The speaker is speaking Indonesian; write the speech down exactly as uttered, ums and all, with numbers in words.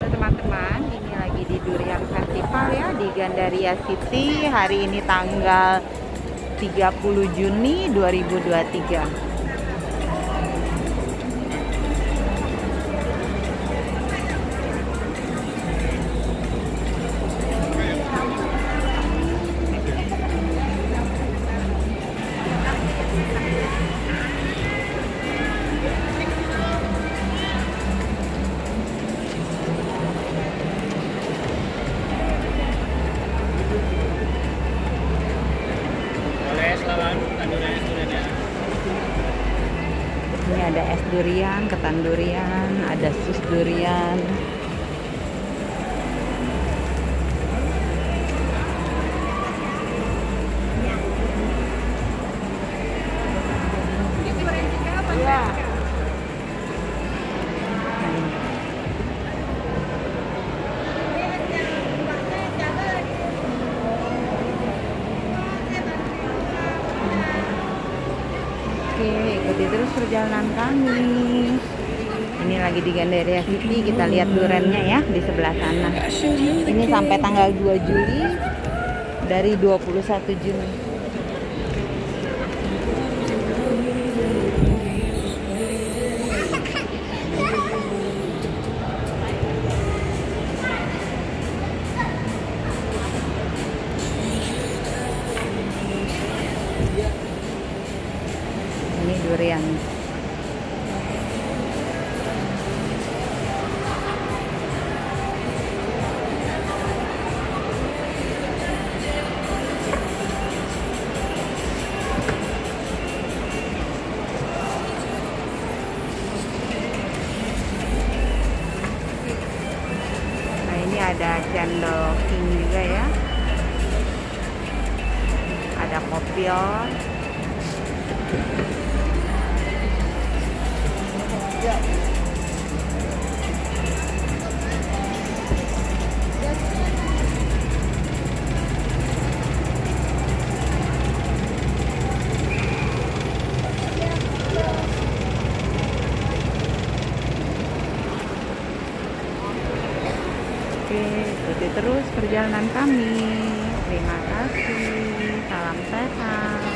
Teman-teman, ini lagi di Durian Festival ya di Gandaria City. Hari ini tanggal tiga puluh Juni dua ribu dua puluh tiga. Ini ada es durian, ketan durian, ada sus durian. Ya. Oke, ikuti terus perjalanan kami. Ini lagi di Gandaria City, kita lihat durennya ya di sebelah sana. Ini sampai tanggal dua Juli dari dua puluh satu Juni. Ini durian. Nah, ini ada cendol king juga ya. Ada kopior. Oke, ikuti terus perjalanan kami. Terima kasih. Salam sehat.